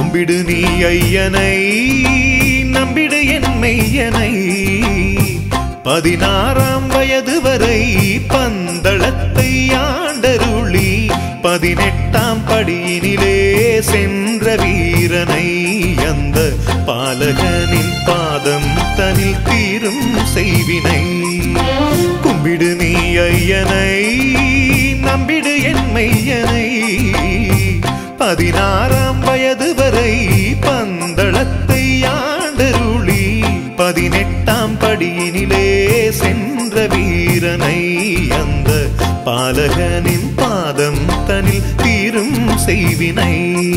கும்பிடு நீ ஐயனை நம்பிடு என் மெய்யனை 16ஆம் வயது வரை பந்தளத்தை ஆண்டருளி 18ஆம் படியினிலே சென்ற வீரனை அந்த பாலகனின் பாதம் தனில் தீரும் செய்வினை கும்பிடு நீ ஐயனை நம்பிடு என் மெய்யனை 16ஆம் வயது வரை பந்தளத்தை ஆண்டருளி 18ஆம் படியினிலே சென்ற வீரனை அந்த பாலகனின் பாதம் தனில் தீரும் செய்வினை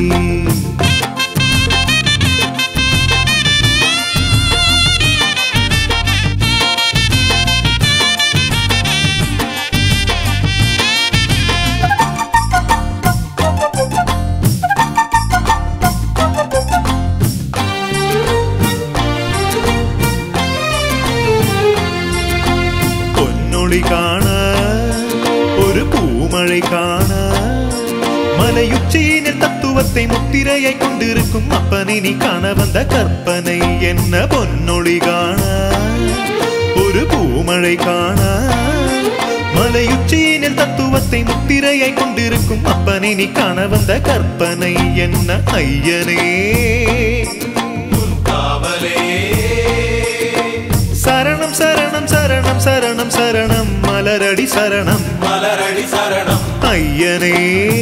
காண ஒரு பூமழை காண மலையுச்சியினில் தத்துவத்தை முத்திரையை கொண்டிருக்கும் அப்பனை நீ காண வந்த கற்பனை என்ன பொன்னொழி காண ஒரு பூமழை காண மலையுச்சியினில் தத்துவத்தை முத்திரையை கொண்டிருக்கும் அப்பனை நீ காண வந்த கற்பனை என்ன ஐயனே சரணம் சரணம் சரணம் சரணம் சரணம் மலரடி சரணம் மலரடி சரணம் ஐயனே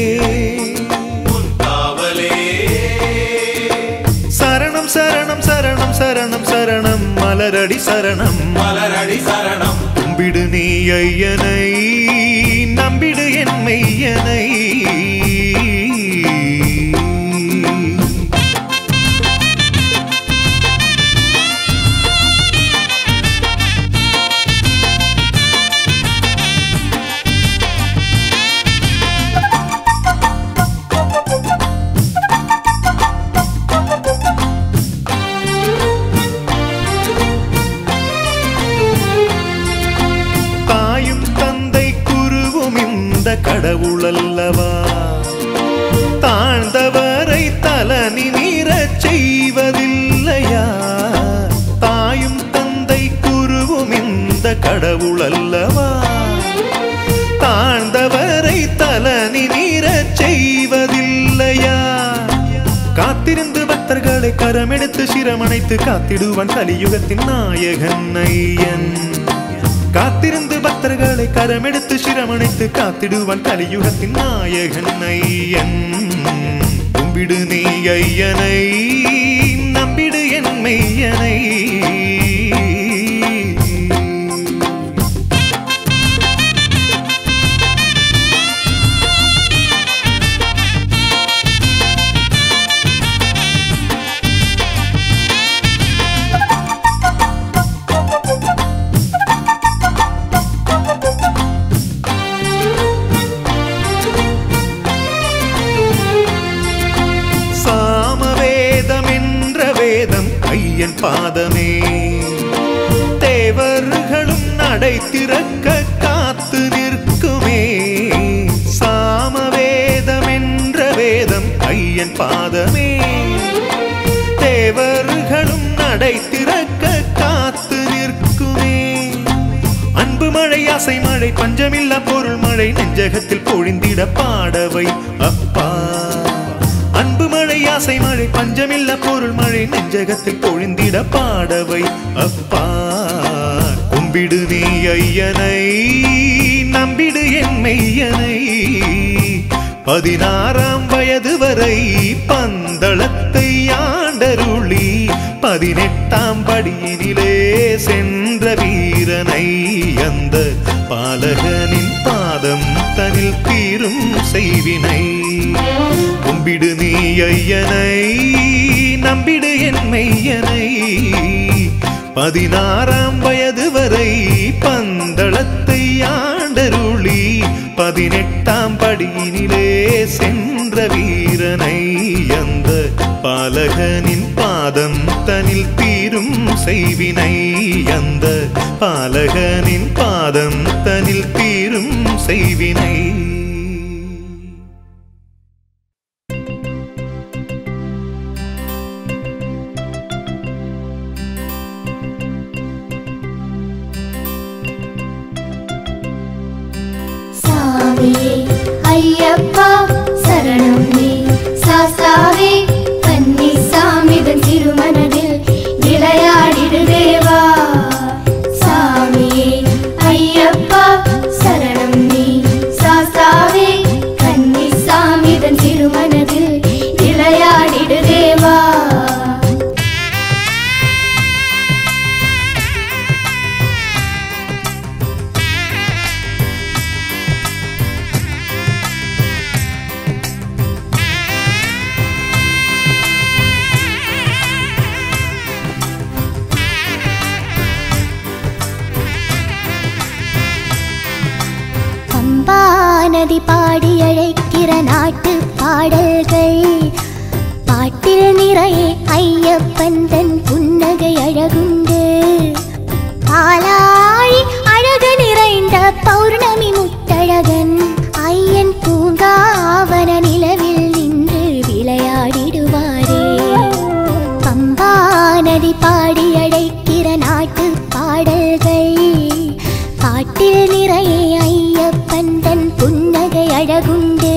சரணம் சரணம் சரணம் சரணம் சரணம் மலரடி சரணம் மலரடி சரணம் கும்பிடு நீ ஐயனை நம்பிடு என் மெய்யனை கடவுள் அல்லவா தாழ்ந்தவரை தலனி நீரச் செய்வதில்லையா தாயும் தந்தை குருவும் இந்த கடவுள் அல்லவா தாழ்ந்தவரை தலனி நீரச் செய்வதில்லையா காத்திருந்து பக்தர்களை கரமெடுத்து சிரமணைத்து காத்திடுவான் கலியுகத்தின் நாயகன் ஐயன் காத்திருந்து பக்தர்களை கரமெடுத்து சிரமணைத்து காத்திடுவான் கலியுகத்தின் நாயகன் ஐயன் கும்பிடு நீ ஐயனை நம்பிடு என் மெய்யனை ஐயன் பாதமே தேவர்களும் நடை திறக்க காத்து நிற்குமே சாமவேதம் என்ற வேதம் ஐயன் பாதமே தேவர்களும் நடை திறக்க காத்து நிற்குமே அன்பு மழை ஆசை மழை பஞ்சமில்லா பொருள் மழை நெஞ்சகத்தில் பொழிந்திட பாடவை அப்பா அன்பு மழை ஆசை மழை பஞ்சமில்ல பொருள் மழை நெஞ்சகத்தில் பொழிந்திட பாடவை அப்பா கும்பிடு நீ ஐயனை நம்பிடு என் மெய்யனை 16ஆம் வயது வரை பந்தளத்தை ஆண்டருளி 18ஆம் படியினிலே சென்ற வீரனை அந்த பாலகனின் பாதம் தனில் தீரும் செய்வினை கும்பிடு நீ ஐயனை நம்பிடு என் மெய்யனை 16ஆம் வயது வரை பந்தளத்தை ஆண்டருளி 18ஆம் படியினிலே சென்ற வீரனை அந்த பாலகனின் பாதம் தனில் தீரும் செய்வினை அந்த பாலகனின் பாதம் தனில் தீரும் செய்வினை நதி பாடி அழைக்கிற நாட்டு பாடல்கள் பாட்டில் நிறைய ஐயப்பன் தன் புன்னகை அழகுண்டு பாலாழி அழகு நிறைந்த பௌர்ணமி முத்தழகன் ஐயன் பூங்காவன நிலவில் நின்று விளையாடிடுவாரே பம்பா நதி பாடி அழைக்கிற நாட்டு பாடல்கள் பாட்டில் நிறைய ஐயப்பன் தன் புன்னகை அழகுண்டு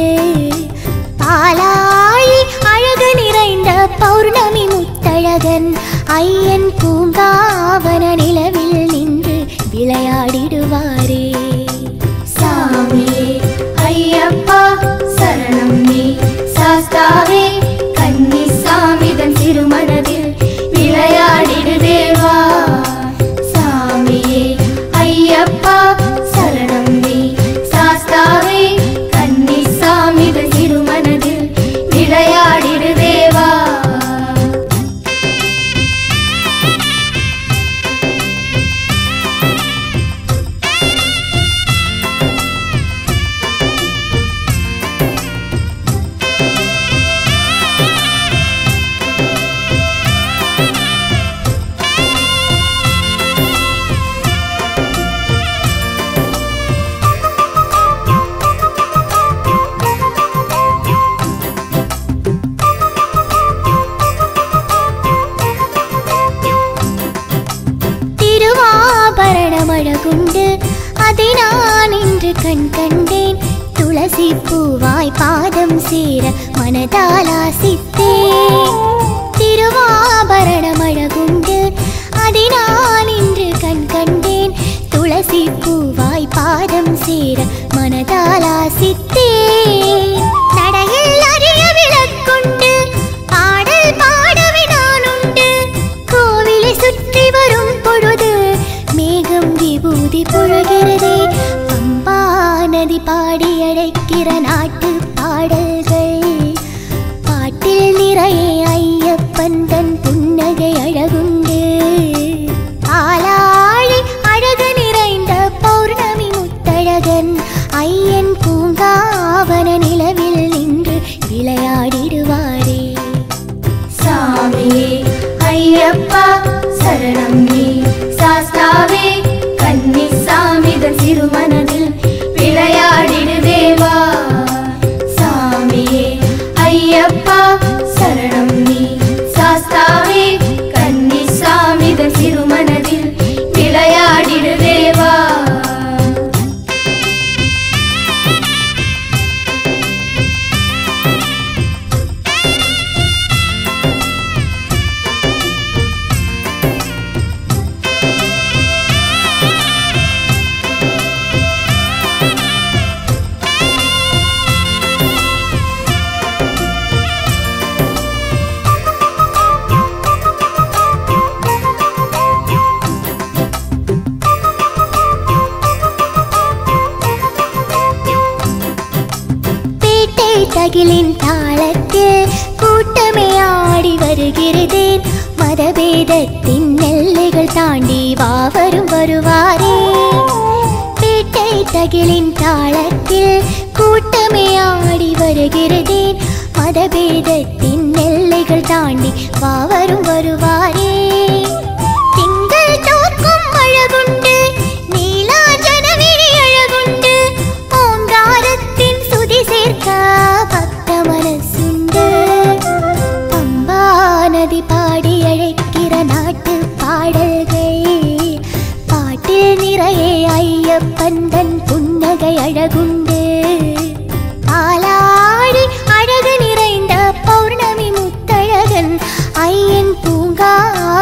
பாலாழி அழகு நிறைந்த பௌர்ணமி முத்தழகன் ஐயன் பூங்காவன நிலவில் நின்று விளையாடிடுவாரே சாமியே ஐயப்பா சரணம் நீ சாஸ்தாவே கன்னி சாமிதன் திருமணத்தில் விளையாடிடு தேவா சாமியே ஐயப்பா சரணம் நீ சாஸ்தாவே கன்னி சாமிதன் திருமணத்தில் விளையாடிடு தேவா திருவாபரணமழகுண்டு அதை நான் இன்று கண் கண்டேன் துளசி பூவாய் பாதம் சேர மனதால் ஆசித்தேன் திருவாபரணமழகுண்டு அதை நான் இன்று கண் கண்டேன் துளசி பூவாய் பாதம் சேர மனதால் ஆசித்தேன் நடையில் அரிய விளக்குண்டு பாடல் பாடவே நானுண்டு கோவிலை சுற்றி வரும் பொழுது மேகம் விபூதி பொழுகிறதே பம்பா நதி பாடி அழைக்கிற நாட்டு பாடல்கள் பாட்டில் நிறைய ஐயப்பன் தன் புன்னகை அழகுண்டு பாலாழி அழகு நிறைந்த பௌர்ணமி முத்தழகன் ஐயன் பூங்காவன நிலவில் நின்று விளையாடிடுவாரே சாமியே ஐயப்பா சரணம் நீ சாஸ்தாவே கன்னி சாமிதன் திருமணத்தில் விளையாடிடு தேவா சாமியே ஐயப்பா சரணம் நீ சாஸ்தாவே கன்னி சாமிதன் திருமணத்தில் விளையாடிடு தேவா தகிலின் தாளத்தில் கூட்டமே ஆடி வருகிறதேன் மதபேதத்தின் எல்லைகள் தாண்டி வாவரும் வருவாரே பேட்டை தகிலின் தாளத்தில் கூட்டமே ஆடி வருகிறதேன் மதபேதத்தின் எல்லைகள் தாண்டி வாவரும் வருவாரே திங்கள் தோற்கும் அழகுண்டு நீலாஜனவிழி அழகுண்டு ஓங்காரத்தின் சுதி சேர்க்க பக்த மனசுண்டு பம்பா நதி பாடி அழைக்கிற நாட்டு பாடல்கள் பாட்டில் நிறைய ஐயப்பன் தன் புன்னகை அழகுண்டு பாலாழி அழகு நிறைந்த பௌர்ணமி முத்தழகன் ஐயன் பூங்கா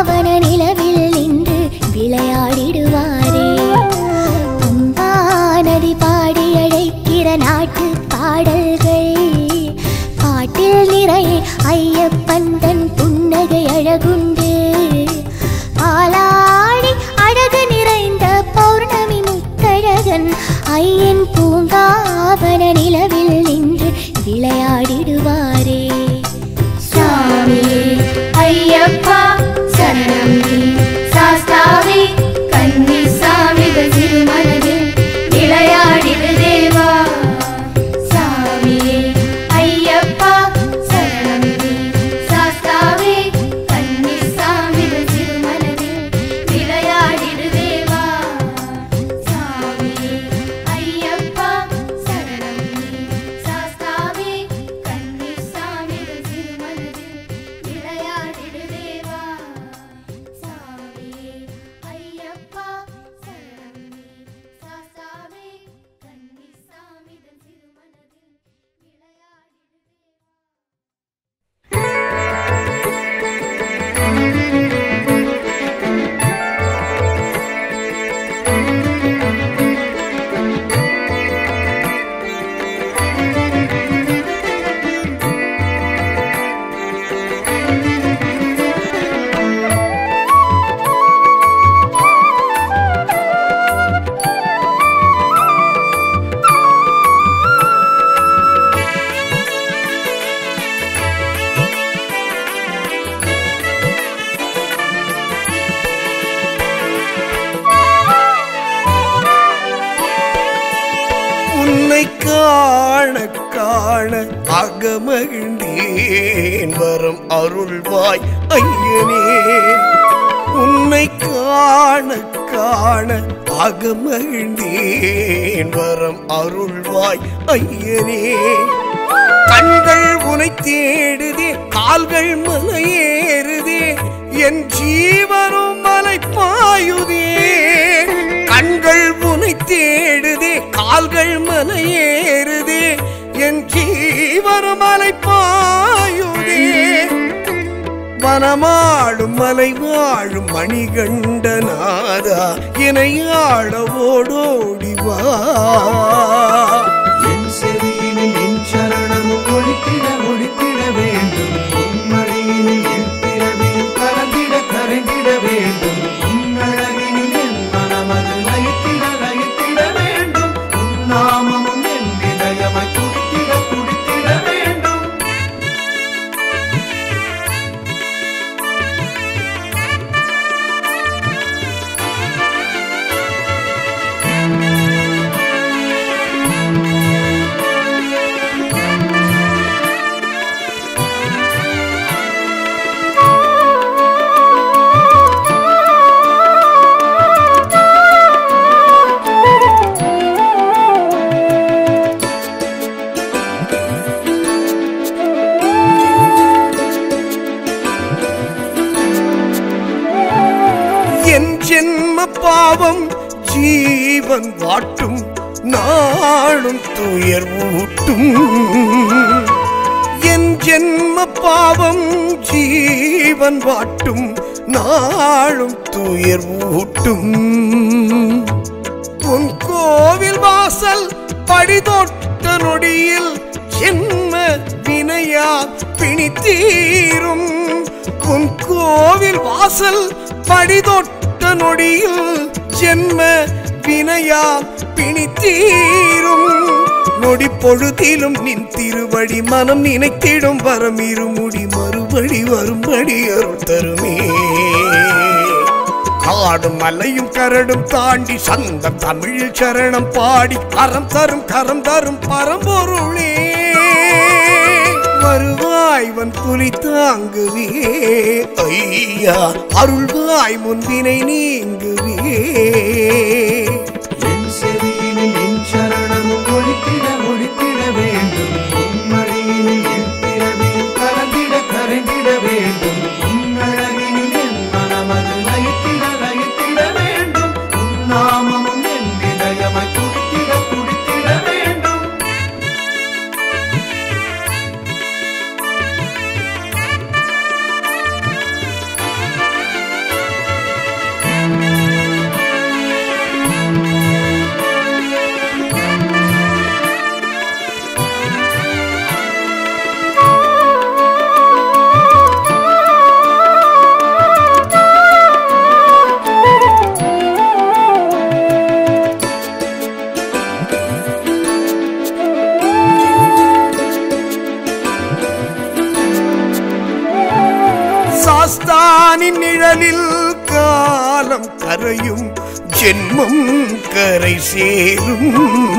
காண அகமகிழ்ந்தேன் வரம் அருள்வாய் ஐயனே. உன்னை காண காண அகமகிழ்ந்தேன் வரம் அருள்வாய் ஐயனே. கண்கள் உனை தேடுதே கால்கள் மலையேறுதே என் ஜீவனும் மலை பாயுதே. கண்கள் உனை தேடுதே கால்கள் மலையேறுதே என் ஜீவனும் மலை பாயுதே. வனமாடும் மலை வாழும் மணிகண்டநாதா இணையாட ஓடோடிவா. என் செவியினில் என் சரணமும் ஒழித்திட ஒழித்திட வேண்டும். உன்மடியினில் என் பிறவியும் கலந்திட கரைந்திட வேண்டும். உன்னழகினில் என் மனமது லயித்திட லயித்திட வேண்டும். உன்னாமமும் என் இதயமாய் துடித்திட துடித்திட வேண்டும். பாவம் ஜீவன் வாட்டும் நாளும் துயர் ஊட்டும். என் ஜென்ம பாவம் ஜீவன் வாட்டும் நாளும் துயர் ஊட்டும். உன் கோவில் வாசல் படிதொட்ட நொடியில் ஜென்ம வினையா பிணி தீரும். உன் கோவில் வாசல் படிதொட்ட நொடியில் ஜென்ம வினையா பிணி தீரும். நொடி பொழுதிலும் நின் திருவடி மனம் நினைத்திடும் வரம் இருமுடி மறுபடி வரும்படி அருள் தருமே. காடும் மலையும் கரடும் தாண்டி சந்தம் தமிழில் சரணம் பாடி கரம் தரும் பரம்பொருளே. வருவாய்வன் புலி தாங்குவே ஐயா அருள்வாய் முன்பினை நீங்குவே. என் செவியினில் என் சரணமும் ஒழித்திட ஒழித்திட வேண்டும். உன்மடியினில் என் பிறவியும் கலந்திட கரைந்திட வேண்டும். உன்னழகினில் என் மனமது லயித்திட லயித்திட வேண்டும். உன்னாமமும் என் இதயமாய் துடித்திட துடித்திட வேண்டும். சாஸ்தானின் நிழலில் காலம் கரையும் ஜென்மம் கரை சேரும்.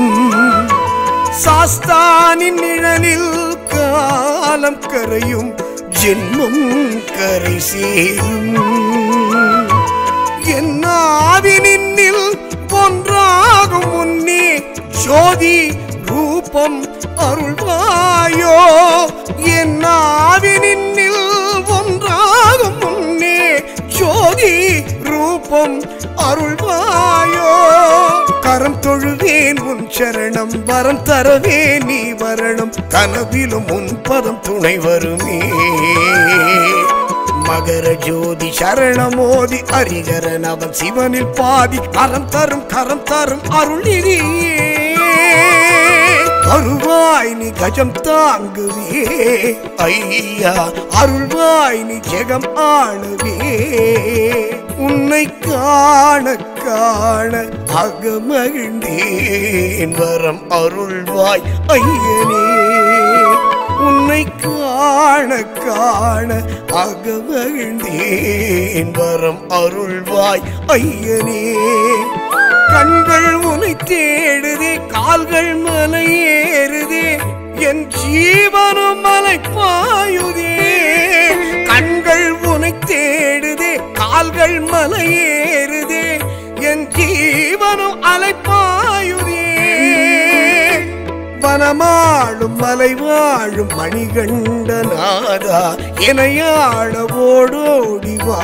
சாஸ்தானின் நிழலில் காலம் கரையும் ஜென்மம் கரை சேரும். என் ஆவினில் ஒன்றாகும் முன்னே ஜோதி ரூபம் அருள்வாயோ. என் ஆவினில் ஒன்றாகும் முன்னே ஜோதி ரூபம் அருள்வாயோ. கரம் தொழுவேன் உன் சரணம் வரம் தரவே நீ வரணும். கனவிலும் உன் பதம் துணை வருமே. மகர ஜோதி சரணமோதி அரிகரன் அவன் சிவனில் பாதி கரம் தரும் அருள்நிதியே. அருள்வாய் நீ கஜம் தாங்குவே ஐயா அருள்வாய் நீ ஜெகம் ஆளுவே. உன்னை காண காண அகமகிழ்ந்தேன் வரம் அருள்வாய் ஐயனே. உன்னை காண காண அகமகிழ்ந்தேன் வரம் அருள்வாய் ஐயனே. கண்கள் உனை தேடுதே கால்கள் மலையேறுதே என் ஜீவனும் மலை பாயுதே. கண்கள் உனை தேடுதே, கால்கள் மலையேறுதே, என் ஜீவனும் அலைப்பாயுதே. வனமாளும் மலை வாழும் மணிகண்ட நாதா, எனையாள ஓடோடிவா.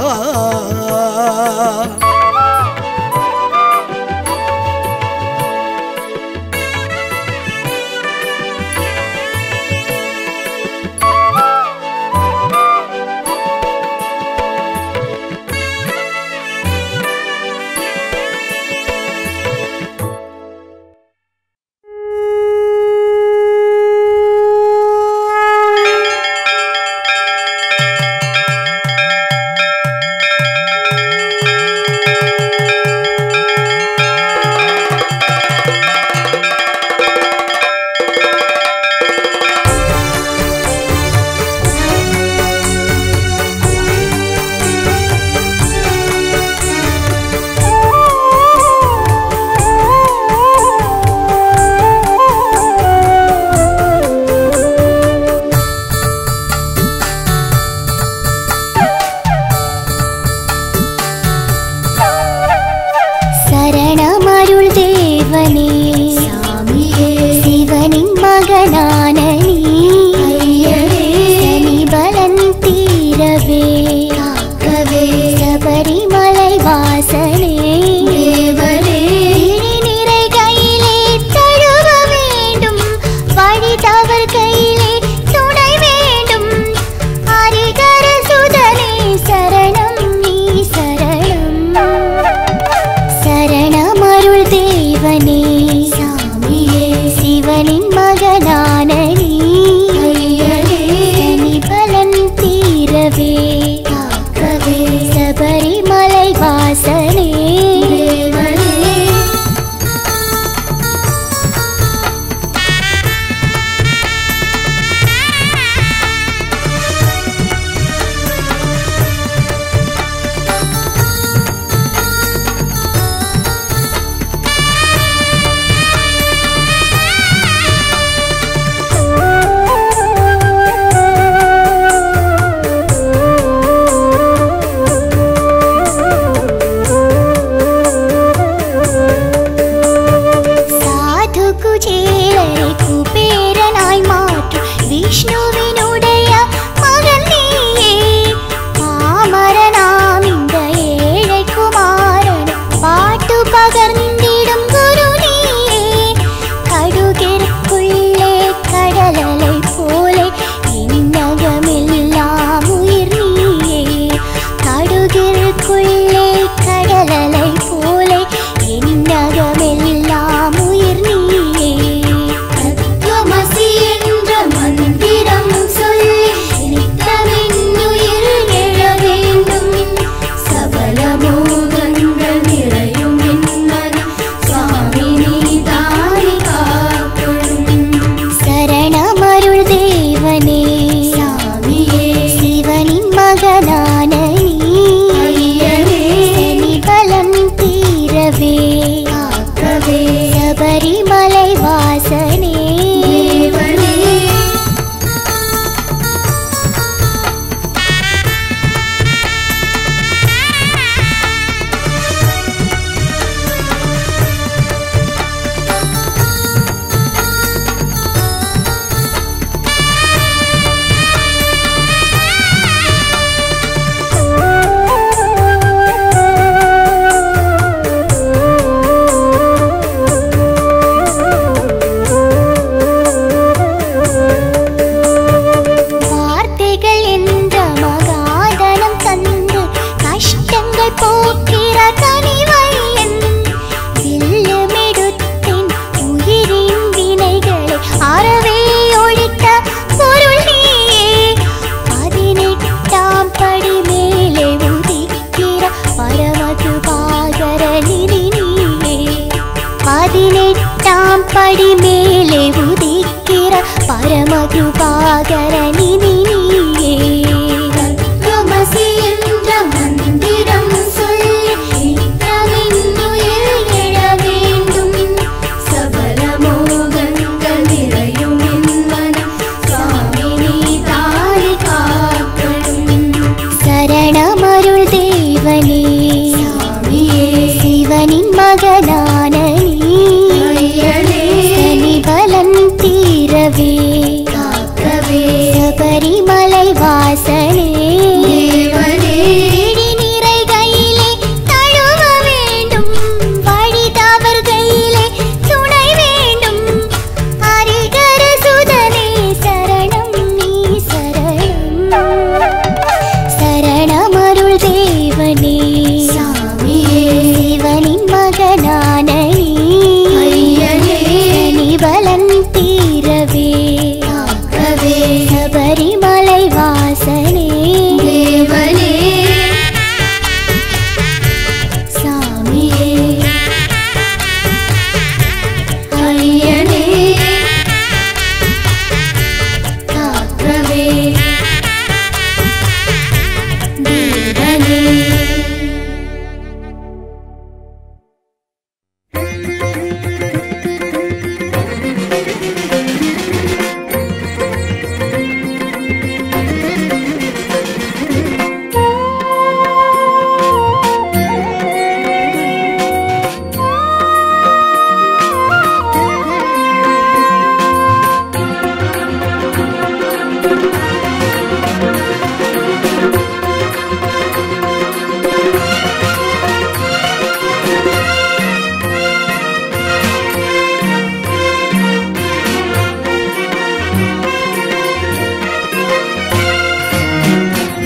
சபல மோகங்கள் நிறையும் என் மனம்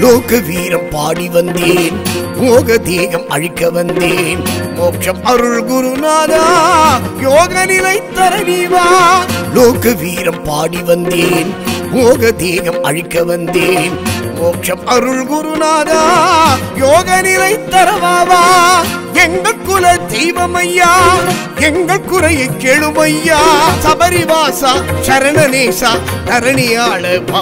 லோக வீரம் பாடி வந்தேன், மோக தேகம் அழிக்க வந்தேன். மோட்சம் அருள் குருநாதா, யோக நிலை தர நீவா. லோக வீரம் பாடி வந்தேன், மோக தேகம் அழிக்க வந்தேன். மோட்சம் அருள் குருநாதா, யோக நிலை தரவாவா. எங்கள் குல தெய்வம் ஐயா, எங்கள் குறையை கேளுமையா. சபரிவாசா சரணநேசா தரணியாளவா.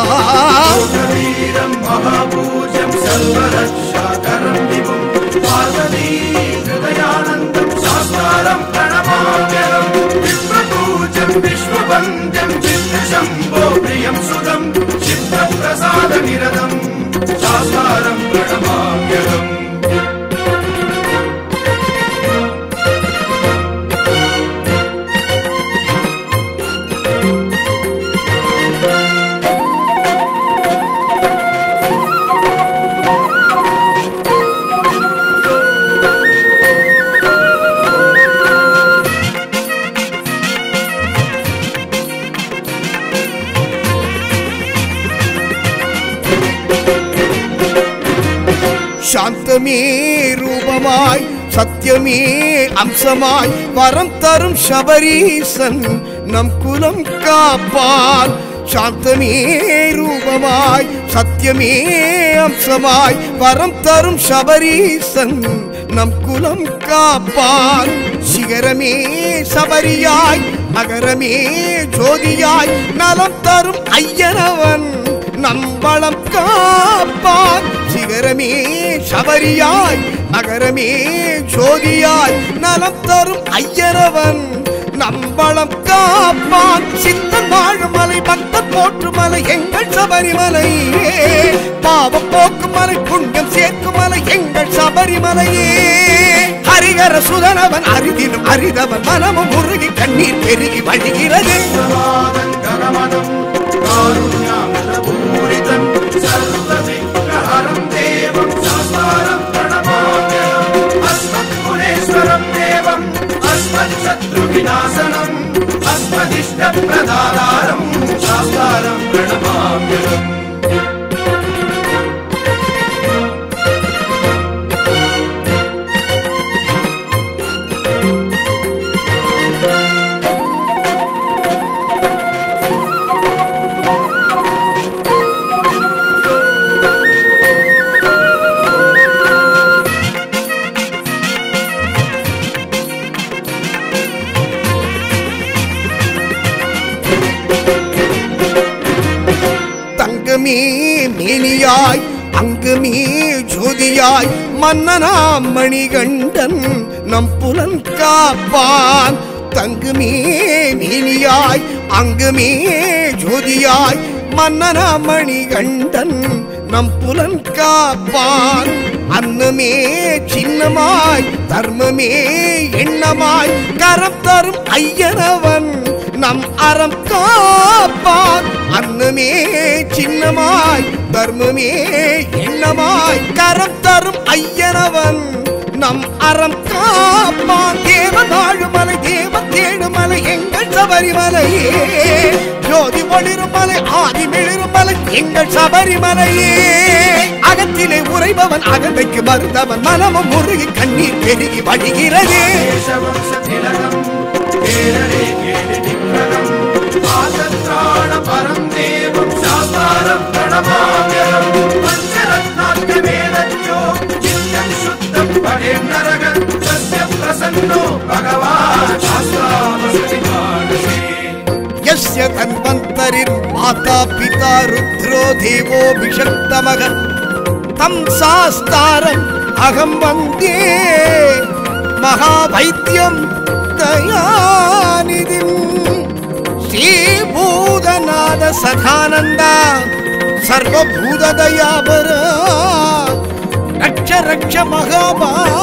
வீரம் மகாபூஜம் சர்வரக்ஷாகரம் விபும் பார்வதி ஹிருதயானந்தம் சாஸ்தாரம் பிரணமாம்யகம். விப்ரபூஜம் விஸ்வவந்தியம் சித்தசம்போ பிரியம் சுதம் சித்தப்பிரசாத நிரதம் சாஸ்தாரம் பிரணமாம்யகம். சாந்தமே ரூபமாய் சத்தியமே அம்சமாய் வரம் தரும் சபரீசன் நம் குலம் காப்பான். சாந்தமே ரூபமாய் சத்தியமே அம்சமாய் வரம் தரும் சபரீசன் நம் குலம் காப்பான். சிகரமே சபரியாய் மகரமே ஜோதியாய் நலம் தரும் ஐயனவன் நம் வளம் காப்பான். சிகரமே சபரியாய் மகரமே ஜோதியாய் நலம் தரும் ஐயனவன் நம் வளம் காப்பான். சித்தன் வாழும் மலை பக்தன் போற்று மலை எங்கள் சபரிமலையே. பாவம் போக்கும் மலை புண்ணியம் சேர்க்கும் மலை எங்கள் சபரிமலையே. ஹரிகர சுதனவன் அரிதிலும் அரிதவன் மனமும் உருகி கண்ணீர் பெருகி வழிகிறது. காருண்யாமிரபூரிதம் சர்வவிக்ரஹரம் தேவம் சாஸ்தாரம் பிரணமாம்யகம். அஸ்மத்குணேஸ்வரம் தேவம் அஸ்மத்சத்ருவிநாசனம் அஸ்மதிஷ்டப்ரதாதாரம் சாஸ்தாரம் பிரணமாம்யகம். தங்கமே மேனியாய் அங்கமே ஜோதியாய் மன்னனாம் மணிகண்டன் நம் புலன் காப்பான். தங்கமே மேனியாய் அங்கமே ஜோதியாய் மன்னனாம் மணிகண்டன் நம் புலன் காப்பான். அன்னமே சின்னமாய் தர்மமே எண்ணமாய் கரம் தரும் ஐயனவன் நம் அறம் காப்பான். அன்னமே சின்னமாய் தர்மமே எண்ணமாய் கரம் தரும் ஐயனவன் நம் அறம் காப்பான். தேவ நாழுமலை தேவ தேடுமலை எங்கள் சபரிமலையே. ஜோதி ஒளிரும் மலை ஆதி மிளிரும் மலை எங்கள் சபரிமலையே. அகத்திலே உறைபவன் அகந்தைக்கு மருந்தவன் மனமும் முருகி கண்ணீர் பெருகி வழிகிறதே. பரம் தேவம் சாஸ்தாரம் பிரணமாம்யகம். பஞ்சரத்னாத்மேதத்யோ நித்யம் சுத்தம் படேம் நரகம் சத்ய பிரசன்னோ பகவான் சாஸ்தாவசதி மானசே. யஸ்ய தன்வந்தரிர் மாதா பிதா ருத்ரோ தேவோ விஷக்தமக தம் சாஸ்தாரம் அகம் வந்தே மகாவைத்தியம் தயாநிதிம். ஸ்ரீபூதநாத சதானந்தா சர்வபூத தயாபர ரக்ஷ ரக்ஷ மகாபா